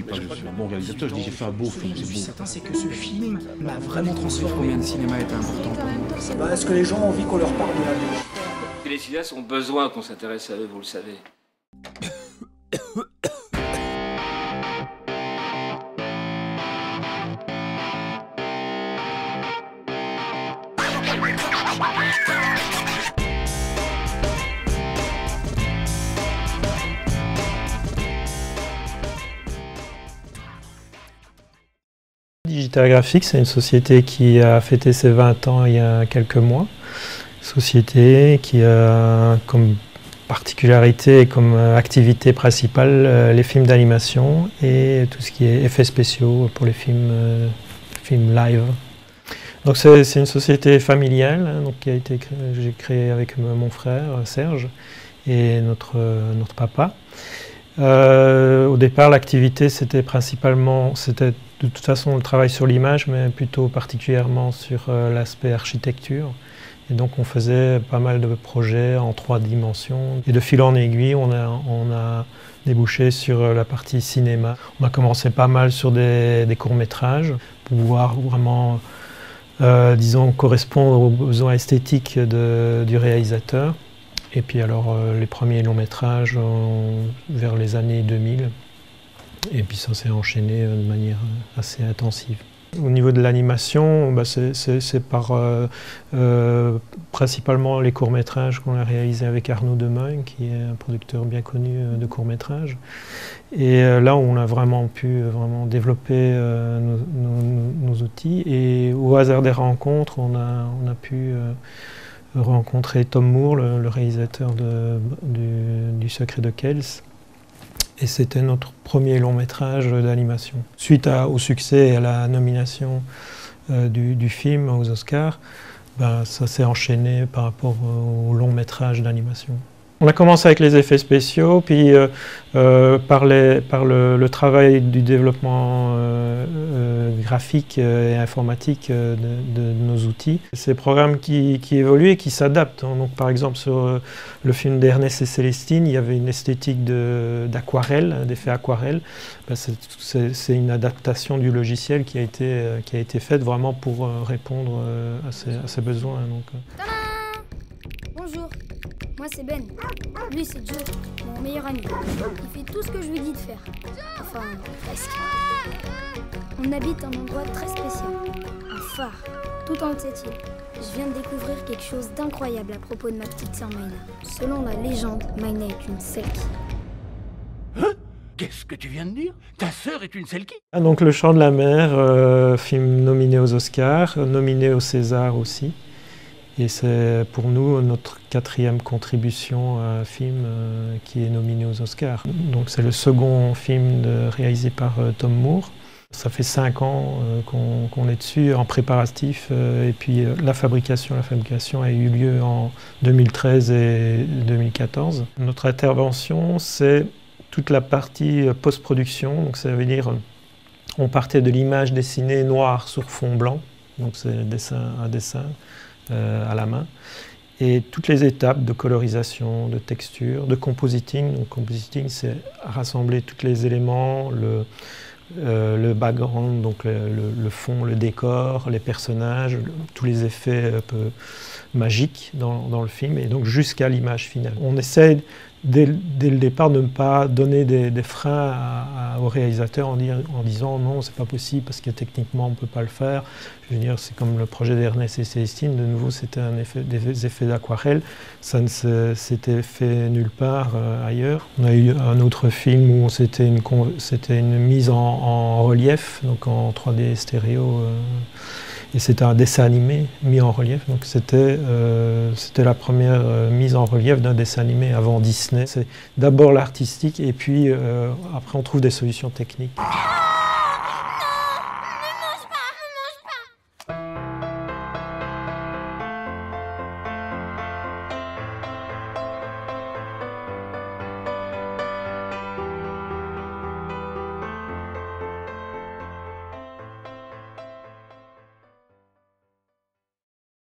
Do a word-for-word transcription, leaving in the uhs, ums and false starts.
pas que je suis un bon réalisateur, je dis j'ai fait un beau film. Ce que je suis certain, c'est que ce film m'a vraiment transformé. Combien de cinéma est important pour nous? Bah, est-ce que les gens ont envie qu'on leur parle de la vie? Les cinéastes ont besoin qu'on s'intéresse à eux, vous le savez. Digital Graphics, c'est une société qui a fêté ses vingt ans il y a quelques mois. Société qui a comme particularité et comme activité principale les films d'animation et tout ce qui est effets spéciaux pour les films, euh, films live. Donc c'est une société familiale hein, donc qui a été j'ai créé avec mon frère Serge et notre, notre papa. Euh, au départ, l'activité c'était principalement, c'était de toute façon le travail sur l'image, mais plutôt particulièrement sur euh, l'aspect architecture. Et donc on faisait pas mal de projets en trois dimensions. Et de fil en aiguille, on a, on a débouché sur la partie cinéma. On a commencé pas mal sur des, des courts-métrages pour pouvoir vraiment, euh, disons, correspondre aux besoins esthétiques de, du réalisateur. Et puis alors euh, les premiers longs-métrages euh, vers les années deux mille. Et puis ça s'est enchaîné de manière assez intensive. Au niveau de l'animation, bah c'est par euh, euh, principalement les courts-métrages qu'on a réalisés avec Arnaud Demeung, qui est un producteur bien connu de courts-métrages. Et euh, là, on a vraiment pu vraiment développer euh, nos, nos, nos outils. Et au hasard des rencontres, on a, on a pu euh, rencontrer Tom Moore, le, le réalisateur de, du, du Secret de Kells. Et c'était notre premier long métrage d'animation. Suite à, au succès et à la nomination euh, du, du film aux Oscars, ben, ça s'est enchaîné par rapport au long métrage d'animation. On a commencé avec les effets spéciaux, puis euh, euh, par, les, par le, le travail du développement euh, euh, graphique et informatique de, de nos outils. C'est des programmes qui, qui évoluent et qui s'adaptent. Donc, par exemple, sur le film d'Ernest et Célestine, il y avait une esthétique d'aquarelle, d'effets aquarelle. Ben, c'est une adaptation du logiciel qui a été, qui a été faite vraiment pour répondre à ces, à ces besoins. Donc. Bonjour. Moi c'est Ben, lui c'est Joe, mon meilleur ami. Il fait tout ce que je lui dis de faire. Enfin, presque. On habite un endroit très spécial, un phare, tout en haut de cette île. Je viens de découvrir quelque chose d'incroyable à propos de ma petite sœur Maïna. Selon la légende, Maïna est une Selkie. Hein? Qu'est-ce que tu viens de dire? Ta sœur est une Selkie? Ah, donc Le Chant de la Mer, euh, film nominé aux Oscars, nominé au César aussi. Et c'est pour nous notre quatrième contribution à un film euh, qui est nominé aux Oscars. Donc c'est le second film de, réalisé par euh, Tom Moore. Ça fait cinq ans euh, qu'on qu'on est dessus en préparatif euh, et puis euh, la fabrication, la fabrication a eu lieu en deux mille treize et deux mille quatorze. Notre intervention, c'est toute la partie post-production. Donc ça veut dire on partait de l'image dessinée noire sur fond blanc. Donc c'est dessin à dessin. Euh, à la main, et toutes les étapes de colorisation, de texture, de compositing. Donc compositing, c'est rassembler tous les éléments, le, euh, le background, donc le, le, le fond, le décor, les personnages, le, tous les effets un peu magiques dans, dans le film, et donc jusqu'à l'image finale. On essaie dès, dès le départ de ne pas donner des, des freins à, à, au réalisateur en, dire, en disant non, c'est pas possible parce que techniquement on ne peut pas le faire. Je veux dire, c'est comme le projet d'Ernest et Célestine, de nouveau c'était des effets d'aquarelle, ça ne s'était fait nulle part euh, ailleurs. On a eu un autre film où c'était une, une mise en, en relief, donc en trois D stéréo, euh, et c'était un dessin animé mis en relief, donc c'était euh, la première euh, mise en relief d'un dessin animé avant Disney. C'est d'abord l'artistique et puis euh, après on trouve des solutions techniques.